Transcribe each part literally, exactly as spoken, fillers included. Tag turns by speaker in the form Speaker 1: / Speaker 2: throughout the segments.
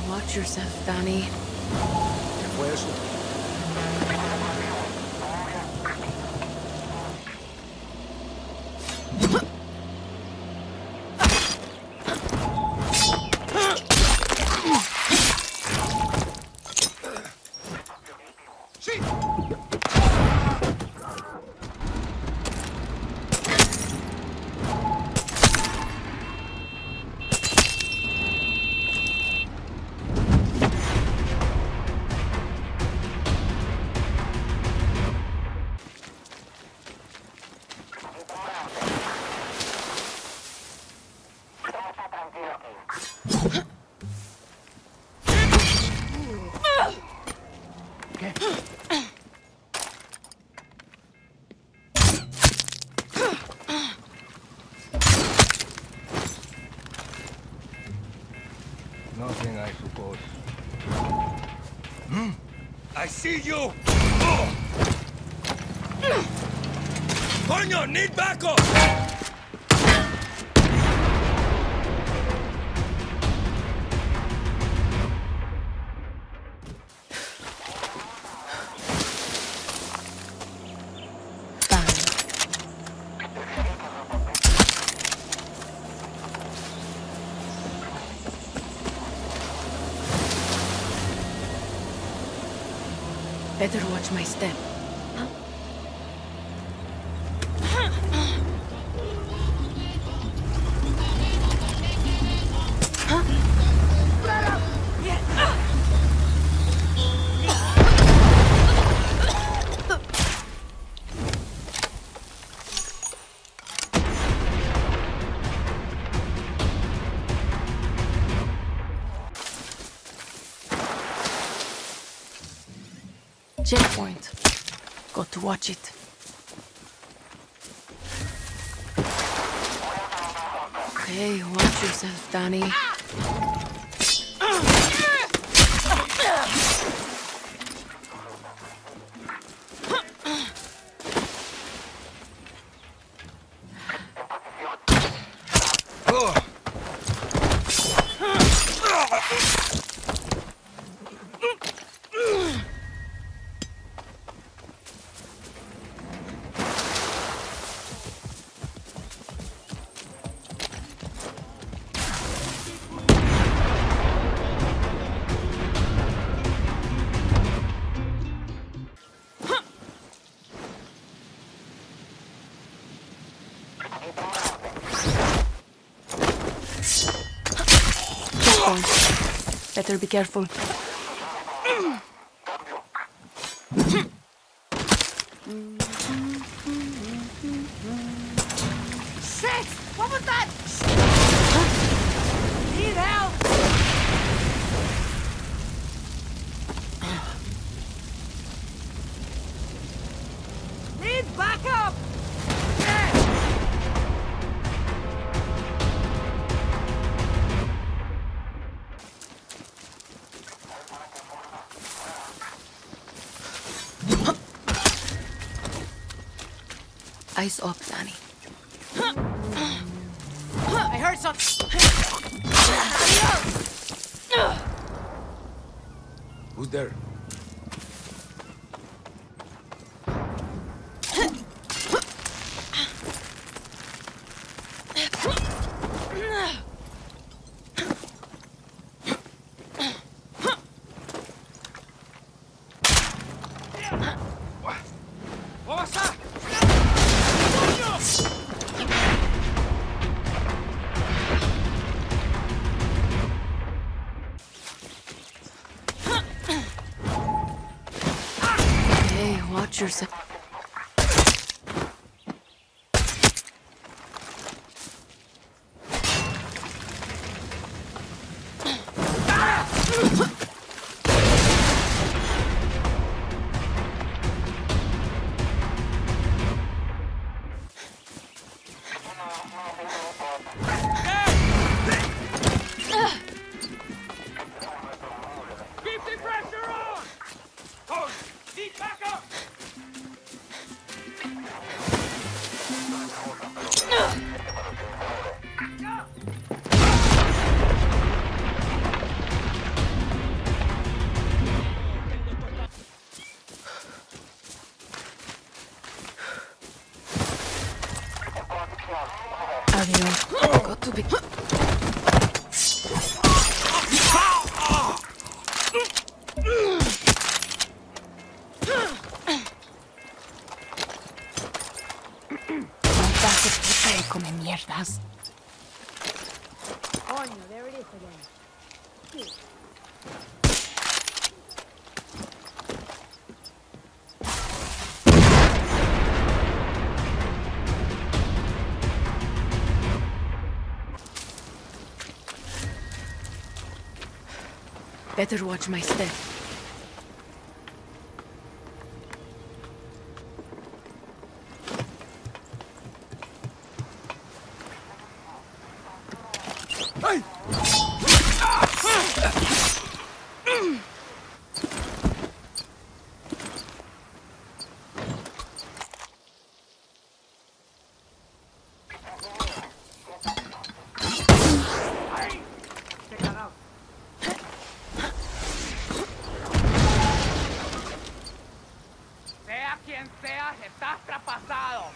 Speaker 1: watch yourself, Danny.
Speaker 2: ¿Qué fue eso?
Speaker 3: Nothing, I suppose.
Speaker 4: Hmm? I see you! Coño, need backup!
Speaker 1: Better watch my step. Huh? Checkpoint. Got to watch it. Okay, watch yourself, Danny. Better be careful.
Speaker 5: Shit! What was that? Need help! Need backup!
Speaker 1: Eyes up, Danny.
Speaker 5: I heard something.
Speaker 2: Who's there?
Speaker 1: Watch yourself.
Speaker 4: Keep the pressure on! Hold! Keep back up!
Speaker 1: radio. Got to be... Come mierdas.
Speaker 5: Coño, there it is again.
Speaker 1: Better watch my step.
Speaker 2: Hey!
Speaker 3: Sea quien seas, estás traspasado.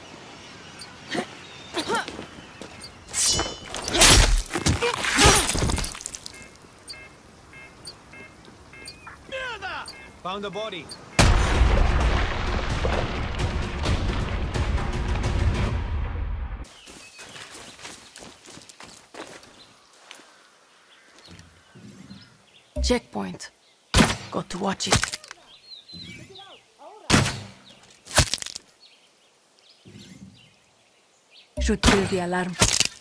Speaker 6: Found a body.
Speaker 1: Checkpoint. Got to watch it. Should kill the alarm.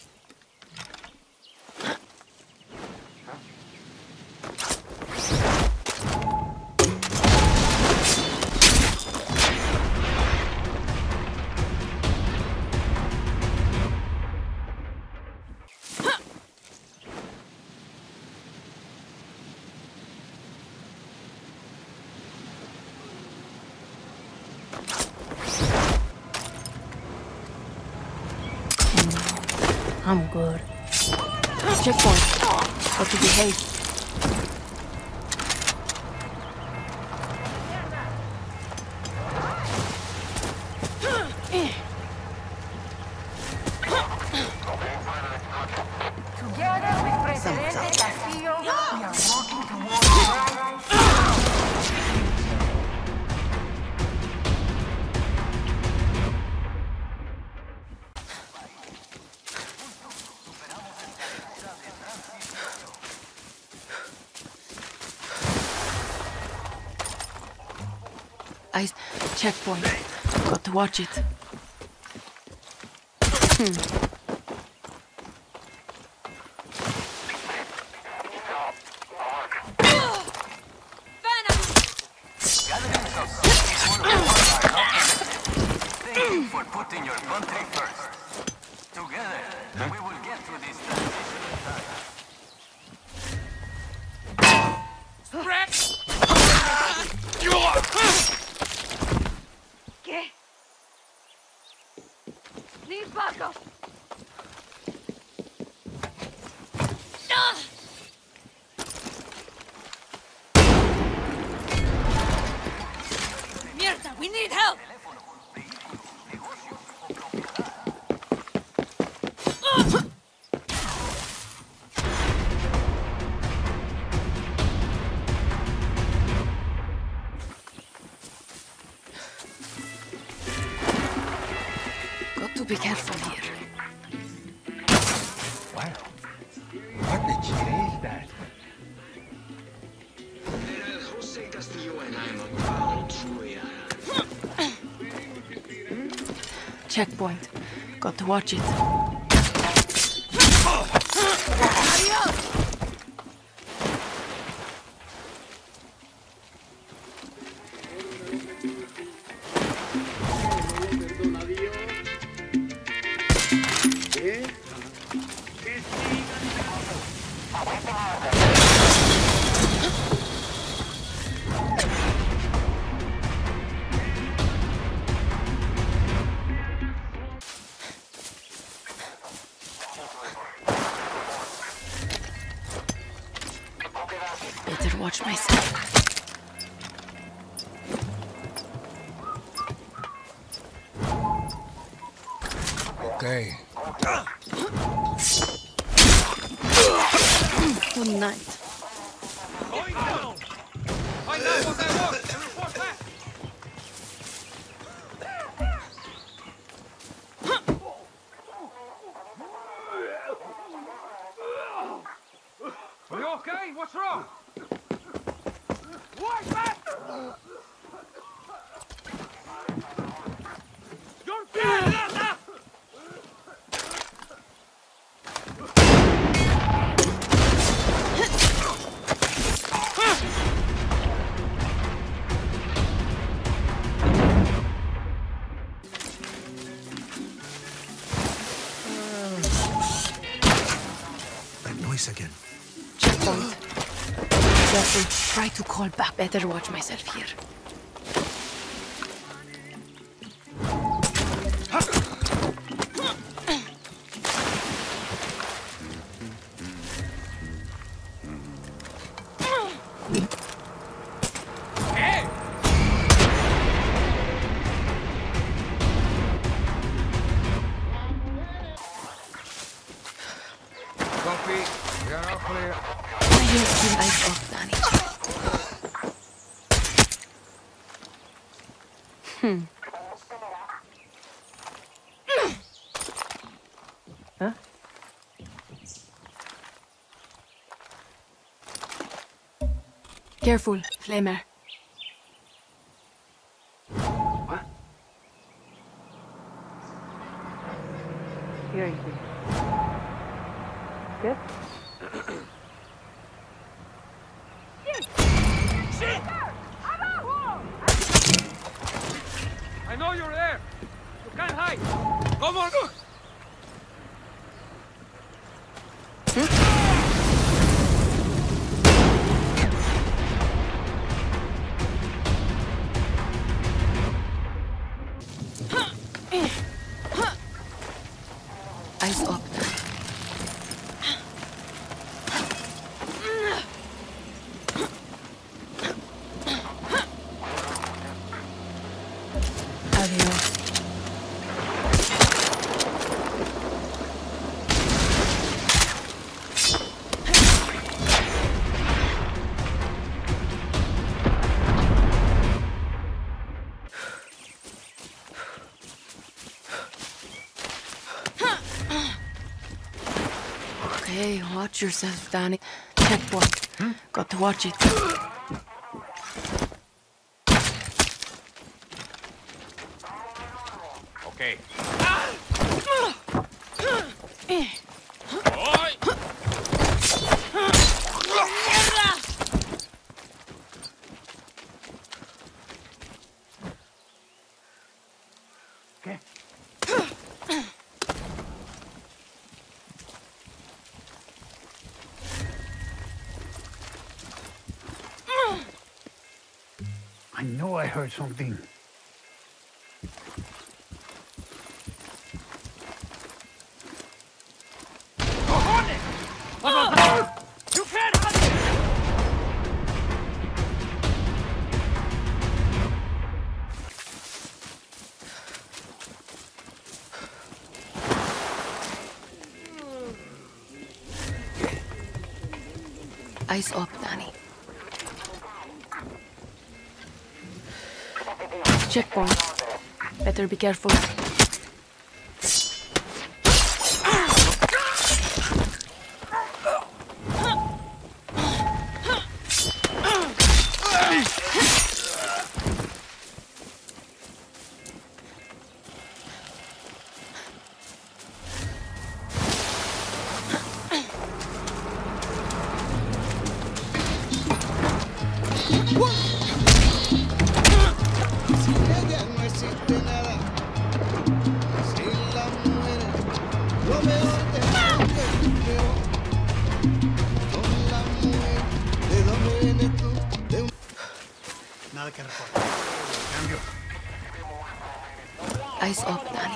Speaker 1: I'm good. Checkpoint. Got to behave.
Speaker 5: Together with Presidente Castillo, we are walking towards right.
Speaker 1: Ice checkpoint. Got to watch it. Hmm.
Speaker 7: Thank you for putting your country first. Together, we will get through this
Speaker 5: ¿Qué? Need backup. Mierda, we need help.
Speaker 1: Got to be careful here.
Speaker 2: Wow. What the shit is that?
Speaker 7: Jose Castillo and I'm a proud Troyan.
Speaker 1: Checkpoint. Got to watch it. Better watch myself.
Speaker 2: Okay.
Speaker 1: Good night.
Speaker 4: Going down.
Speaker 3: Find out what I want and report back. Are you okay? What's wrong? What's that? You're dead!
Speaker 6: That noise again.
Speaker 1: Checkpoint. Careful. Try to call back. Better watch myself here.
Speaker 3: Hey! Copy. We are all clear.
Speaker 1: I hear still eyes off, Danny. Hmm. Huh? Careful, flamer.
Speaker 3: What?
Speaker 8: Here I see. Good?
Speaker 3: I know you're there. You can't hide. Come on.
Speaker 1: Eyes up. Adios. Okay, watch yourself, Danny. Checkpoint. Got to watch it.
Speaker 3: Okay.
Speaker 2: ¿Qué? I know I heard something.
Speaker 3: You can't hide it!
Speaker 1: Eyes up, Danny. Checkpoint. Better be careful.
Speaker 6: Nada que reportar. Cambio.
Speaker 1: Eyes up, Danny.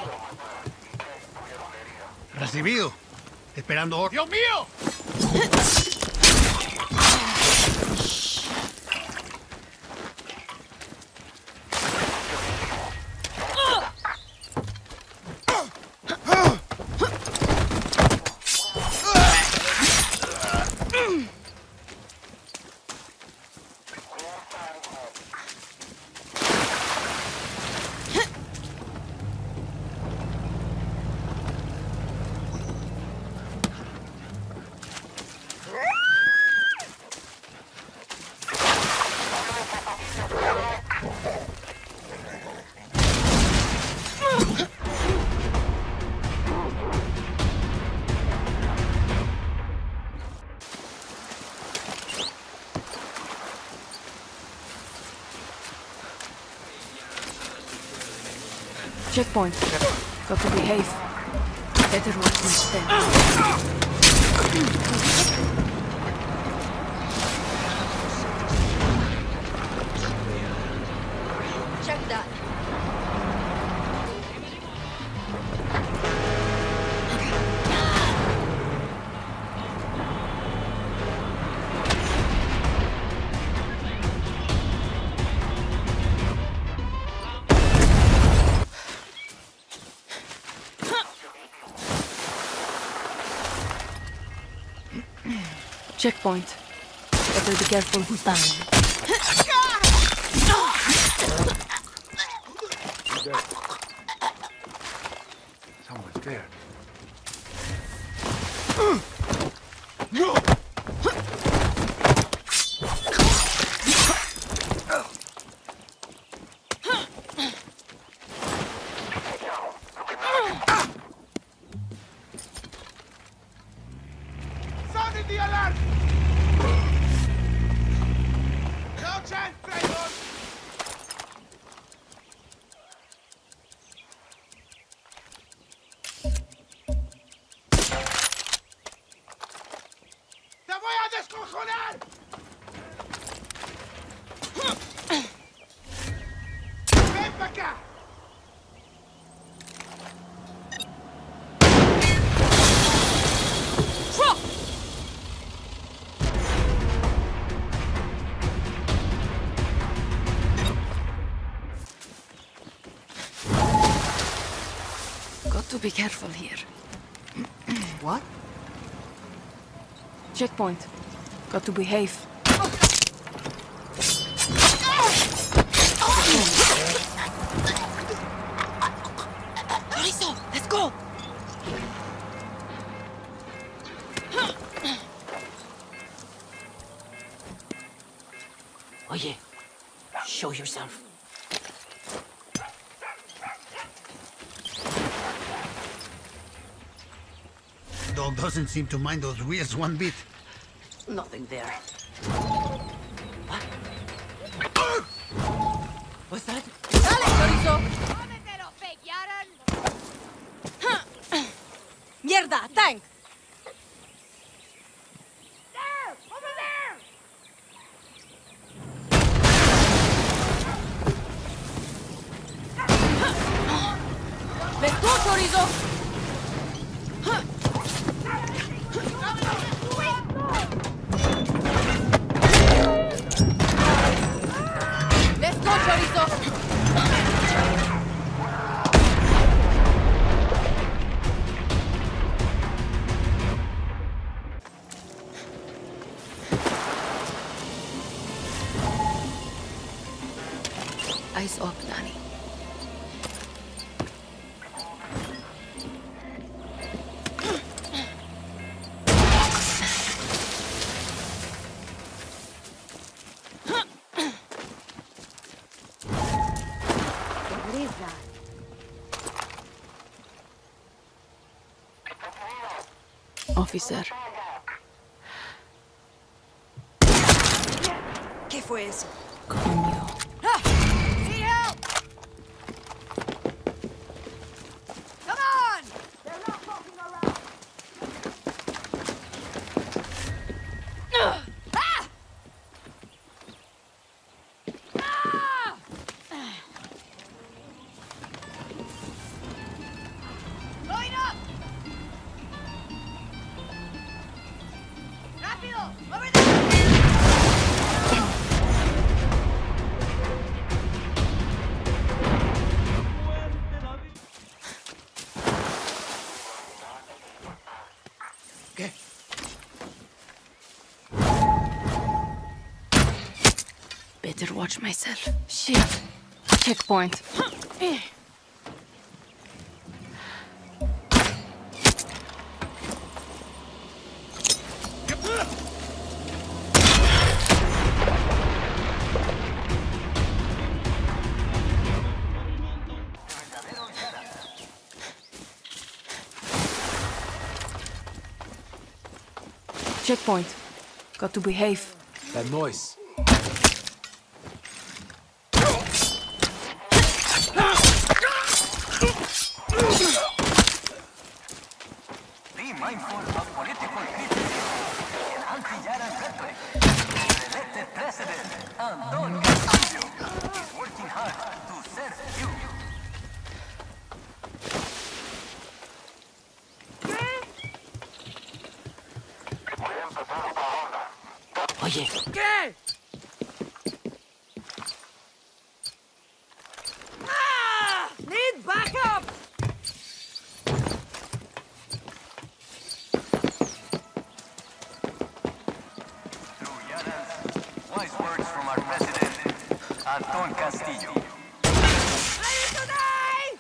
Speaker 6: Recibido. Esperando orden.
Speaker 3: ¡Dios mío!
Speaker 1: Checkpoint. Got to behave. Better watch my step.
Speaker 8: Check that.
Speaker 1: Checkpoint. Better be careful who's down.
Speaker 2: Someone's there.
Speaker 3: Sounded the alarm! No chance, traitors! ¡Te voy a descojonar! ¡Ven para acá!
Speaker 1: Got to be careful here.
Speaker 8: What?
Speaker 1: Checkpoint. Got to behave.
Speaker 8: Chorizo, let's go! Oye, show yourself.
Speaker 6: Dog doesn't seem to mind those wheels one bit.
Speaker 8: Nothing there. What? What's that?
Speaker 1: Dale, chorizo!
Speaker 8: Mierda, tank!
Speaker 1: ¡Ves tú, chorizo! ¡Let's go, chorizo! Eyes up, Danny.
Speaker 8: What is that?
Speaker 1: Officer.
Speaker 8: ¿Qué fue eso?
Speaker 1: Coño.
Speaker 8: Need help! Come on! They're not fucking around. Ah! Ah! Line up! Rápido! Over there!
Speaker 6: ¿Qué?
Speaker 1: Better watch myself. Shit. Checkpoint. Checkpoint. Got to behave.
Speaker 9: That noise.
Speaker 1: Oye,
Speaker 3: ¿Qué?
Speaker 8: Ah! Need backup!
Speaker 7: Through Yaras, wise words from our president, Anton Castillo.
Speaker 8: Ready to die!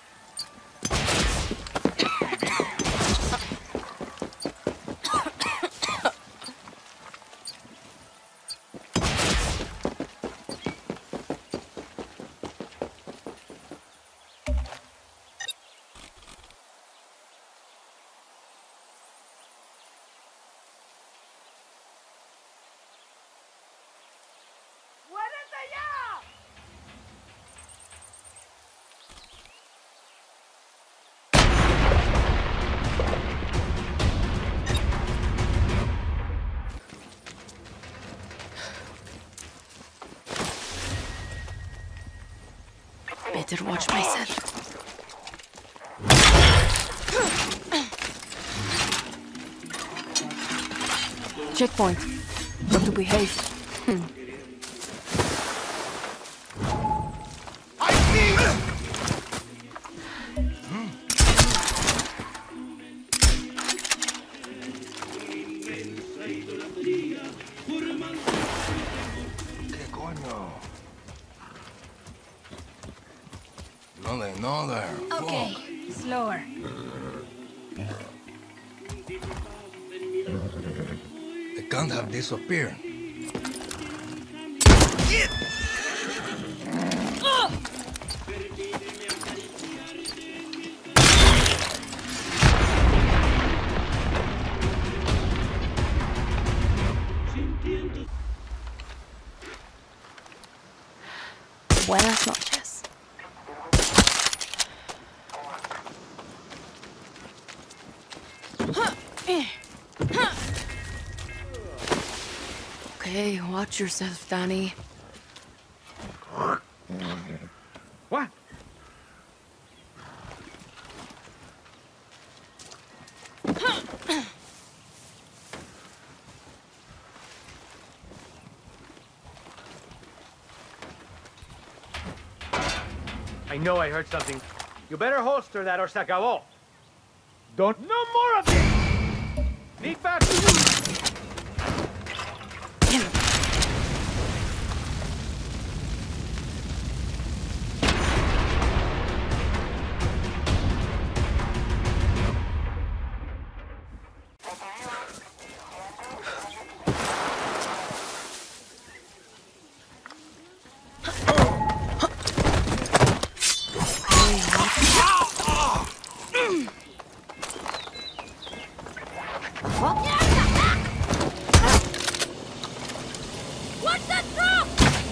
Speaker 8: ¡Muérete ya!
Speaker 1: better watch myself. Checkpoint. Got to behave. Hmm.
Speaker 2: ¿Qué coño?
Speaker 9: No there, no there.
Speaker 8: Okay, slower.
Speaker 9: They can't have disappeared.
Speaker 1: Buenas noches. Okay, watch yourself, Danny.
Speaker 3: What? I know I heard something. You better holster that or se acabó. Don't... No more of this! Need back to you!
Speaker 8: What's that drop?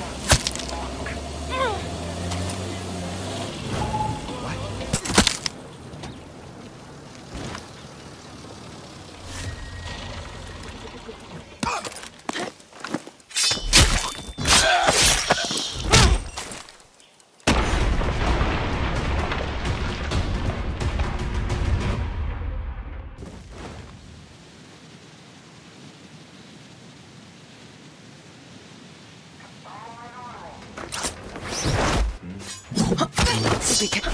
Speaker 1: We can...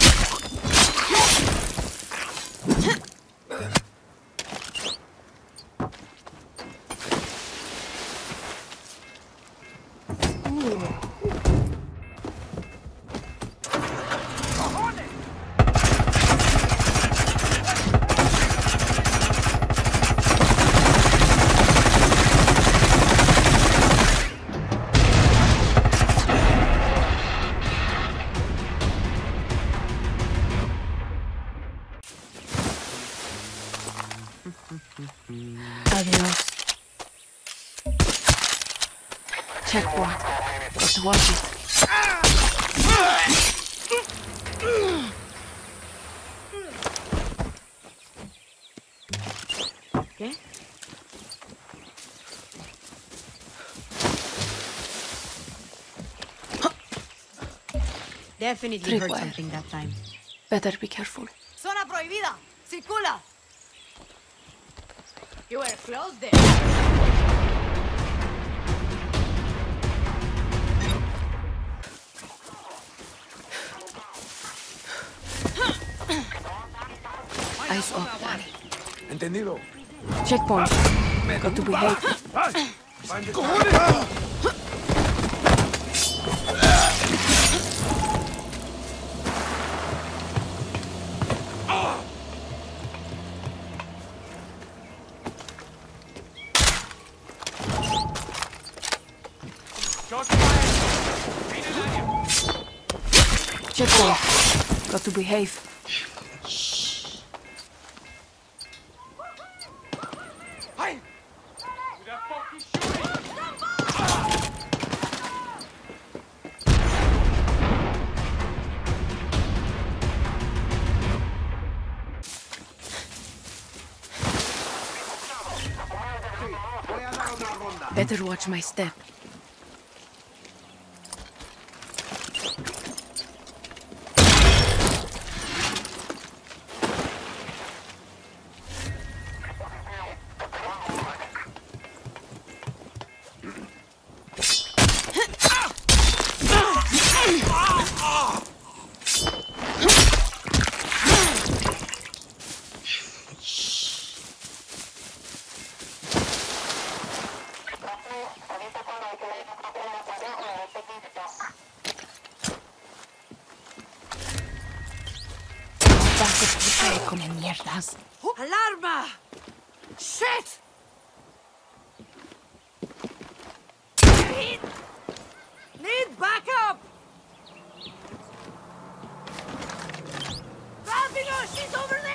Speaker 1: Adios. Checkpoint. Got to watch it. ¿Qué?
Speaker 8: Definitely heard
Speaker 1: Tripwire.
Speaker 8: something that time.
Speaker 1: Better be careful.
Speaker 8: Zona prohibida. Circula. You were close there.
Speaker 1: Eyes up, Danny.
Speaker 2: Entendido.
Speaker 1: Checkpoint. Got to behave. Checkpoint. Got to behave. Better watch my step. Come mierdas.
Speaker 8: Alarma! Shit! Need, need backup! Bambino, she's over there!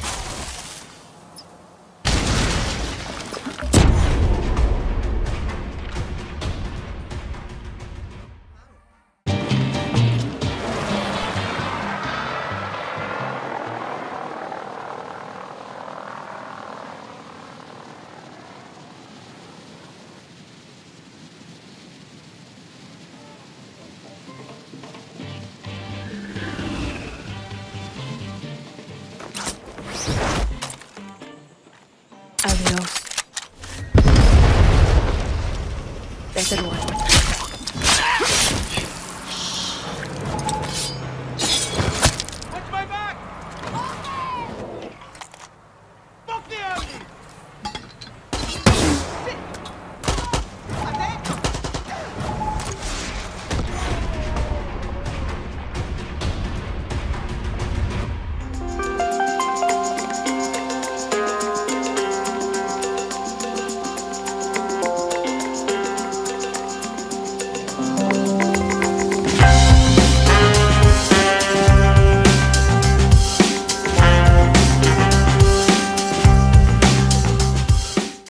Speaker 1: Adios. Better watch my